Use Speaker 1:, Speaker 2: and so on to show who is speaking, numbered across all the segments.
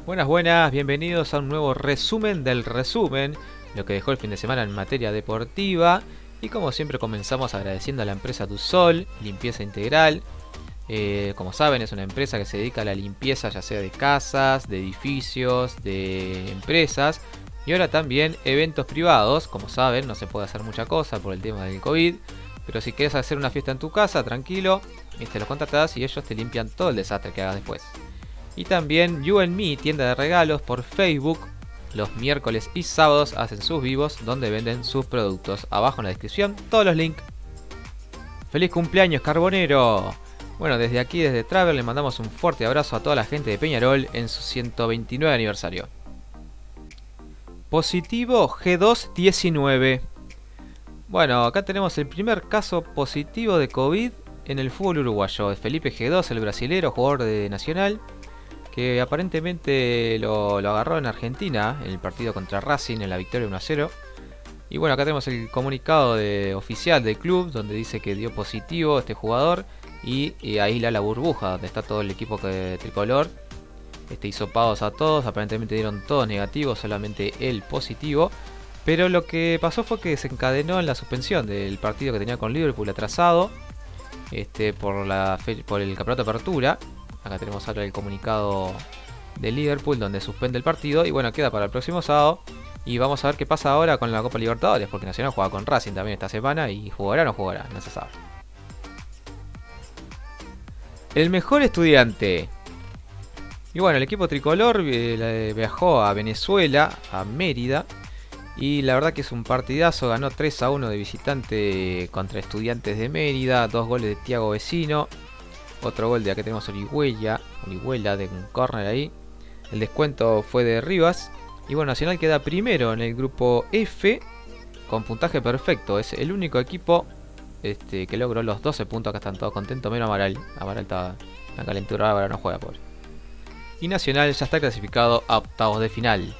Speaker 1: Buenas, buenas, bienvenidos a un nuevo resumen del resumen, lo que dejó el fin de semana en materia deportiva. Y como siempre comenzamos agradeciendo a la empresa Dusol, limpieza integral. Como saben, es una empresa que se dedica a la limpieza ya sea de casas, de edificios, de empresas. Y ahora también eventos privados. Como saben, no se puede hacer mucha cosa por el tema del COVID. Pero si quieres hacer una fiesta en tu casa, tranquilo, te los contratás y ellos te limpian todo el desastre que hagas después. Y también You and Me, tienda de regalos por Facebook. Los miércoles y sábados hacen sus vivos donde venden sus productos. Abajo en la descripción todos los links. ¡Feliz cumpleaños, Carbonero! Bueno, desde aquí, desde Travel, le mandamos un fuerte abrazo a toda la gente de Peñarol en su 129 aniversario. Positivo G2-19. Bueno, acá tenemos el primer caso positivo de COVID en el fútbol uruguayo. Felipe G2, el brasilero, jugador de Nacional, que aparentemente lo agarró en Argentina en el partido contra Racing en la victoria 1-0. Y bueno, acá tenemos el comunicado oficial del club donde dice que dio positivo este jugador y aísla la burbuja donde está todo el equipo tricolor. Hisopados a todos, aparentemente dieron todos negativos, solamente él positivo. Pero lo que pasó fue que se encadenó en la suspensión del partido que tenía con Liverpool atrasado por el campeonato de apertura. Acá tenemos ahora el comunicado de Liverpool donde suspende el partido y bueno, queda para el próximo sábado. Y vamos a ver qué pasa ahora con la Copa Libertadores, porque Nacional juega con Racing también esta semana y jugará o no jugará, no se sabe. El mejor estudiante. Y bueno, el equipo tricolor viajó a Venezuela, a Mérida. Y la verdad que es un partidazo, ganó 3-1 de visitante contra Estudiantes de Mérida, 2 goles de Thiago Vecino. Otro gol de acá tenemos Orihuela de un córner ahí. El descuento fue de Rivas. Y bueno, Nacional queda primero en el grupo F con puntaje perfecto. Es el único equipo que logró los 12 puntos. Acá están todos contentos, menos Amaral. Amaral está en calentura, ahora no juega, pobre. Y Nacional ya está clasificado a octavos de final.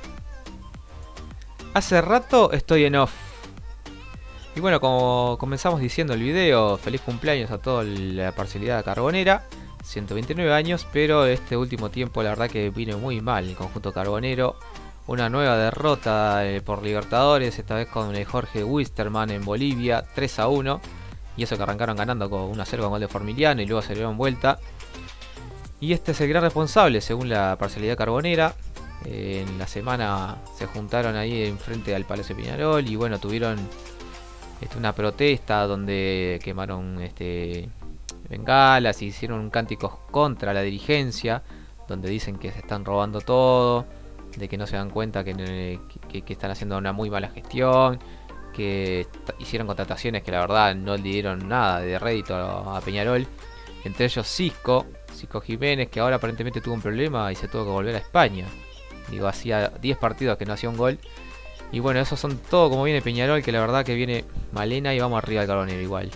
Speaker 1: Hace rato estoy en off. Y bueno, como comenzamos diciendo el video, feliz cumpleaños a toda la parcialidad carbonera. 129 años, pero este último tiempo la verdad que vino muy mal el conjunto carbonero. Una nueva derrota por Libertadores, esta vez con el Jorge Wisterman en Bolivia, 3-1. Y eso que arrancaron ganando con 1-0 con gol de Formiliano y luego se dieron vuelta. Y este es el gran responsable según la parcialidad carbonera. En la semana se juntaron ahí enfrente al Palacio Peñarol y bueno, tuvieron una protesta donde quemaron bengalas y hicieron cánticos contra la dirigencia, donde dicen que se están robando todo, de que no se dan cuenta que están haciendo una muy mala gestión, que hicieron contrataciones que la verdad no le dieron nada de rédito a Peñarol, entre ellos Cisco Jiménez, que ahora aparentemente tuvo un problema y se tuvo que volver a España. Digo, hacía 10 partidos que no hacía un gol. Y bueno, esos son todo como viene Peñarol, que la verdad que viene malena y vamos arriba del Carbonero igual.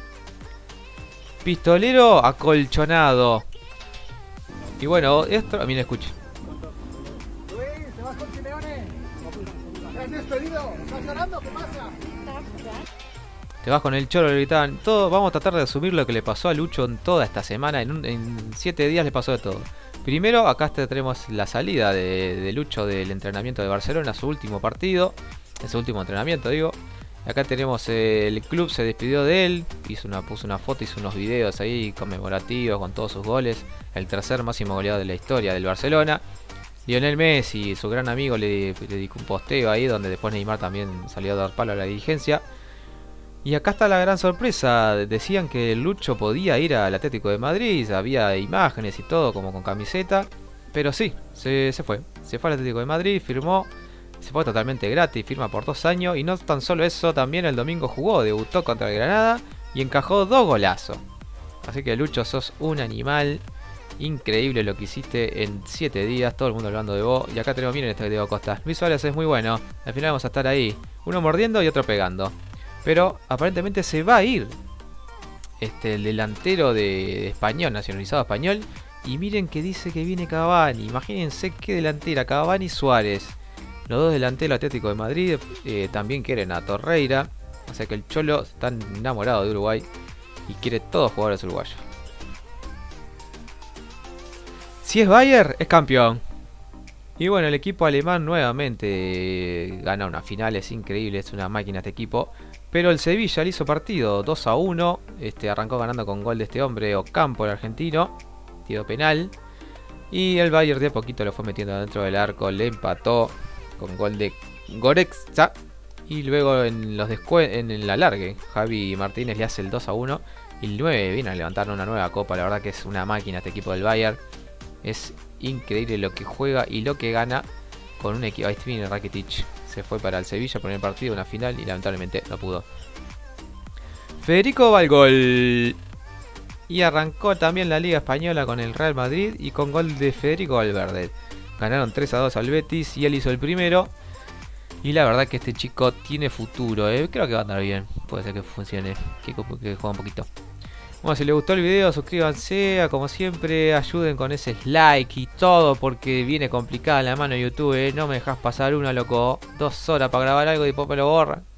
Speaker 1: Pistolero acolchonado. Y bueno, esto, miren, escuchen.
Speaker 2: ¿Te vas con Simeone? ¿Te has despedido? ¿Estás llorando? ¿Qué pasa?
Speaker 1: Te vas con el Cholo, le gritaban. Todo, vamos a tratar de asumir lo que le pasó a Lucho en toda esta semana. En 7 días le pasó de todo. Primero, acá tenemos la salida de Lucho del entrenamiento de Barcelona, su último partido, su último entrenamiento, digo. Acá tenemos el club se despidió de él, puso una foto, hizo unos videos ahí conmemorativos con todos sus goles. El tercer máximo goleador de la historia del Barcelona. Lionel Messi, su gran amigo, le dedicó un posteo ahí donde después Neymar también salió a dar palo a la dirigencia. Y acá está la gran sorpresa, decían que Lucho podía ir al Atlético de Madrid, había imágenes y todo como con camiseta, pero sí, se fue al Atlético de Madrid, firmó, se fue totalmente gratis, firma por 2 años y no tan solo eso, también el domingo jugó, debutó contra el Granada y encajó 2 golazos. Así que Lucho, sos un animal, increíble lo que hiciste en 7 días, todo el mundo hablando de vos. Y acá tenemos, miren este video Costa, Luis Suárez es muy bueno, al final vamos a estar ahí, uno mordiendo y otro pegando. Pero aparentemente se va a ir el delantero de Español, nacionalizado español. Y miren que dice que viene Cavani. Imagínense qué delantera, Cavani y Suárez. Los dos delanteros Atlético de Madrid también quieren a Torreira. O sea que el Cholo está enamorado de Uruguay y quiere todos los jugadores uruguayos. Si es Bayern, es campeón. Y bueno, el equipo alemán nuevamente gana una final, es increíble, es una máquina este equipo. Pero el Sevilla le hizo partido 2-1, arrancó ganando con gol de este hombre, Ocampo, el argentino, tiro penal. Y el Bayern de a poquito lo fue metiendo dentro del arco, le empató con gol de Goretzka. Y luego en el alargue, Javi Martínez le hace el 2-1. Y el 9 viene a levantar una nueva copa, la verdad que es una máquina este equipo del Bayern. Es increíble lo que juega y lo que gana con un equipo. Ahí viene Rakitic. Se fue para el Sevilla por el partido, una final, y lamentablemente no pudo. Federico Valgol. Y arrancó también la Liga Española con el Real Madrid y con gol de Federico Valverde. Ganaron 3-2 al Betis y él hizo el primero. Y la verdad que este chico tiene futuro, creo que va a andar bien. Puede ser que funcione, que juegue un poquito. Bueno, si les gustó el video, suscríbanse, como siempre, ayuden con ese like y todo, porque viene complicada la mano de YouTube, no me dejas pasar una, loco. 2 horas para grabar algo y después me lo borran.